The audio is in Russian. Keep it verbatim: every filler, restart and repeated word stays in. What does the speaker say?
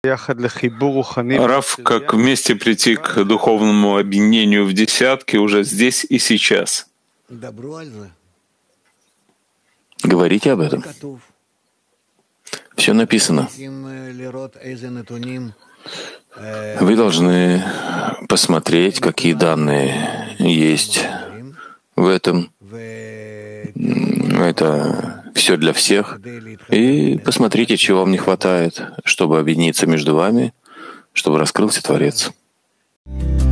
Рав, как вместе прийти к духовному объединению в десятке уже здесь и сейчас. Говорите об этом. Все написано. Вы должны посмотреть, какие данные есть в этом. Это все для всех. И посмотрите, чего вам не хватает, чтобы объединиться между вами, чтобы раскрылся Творец.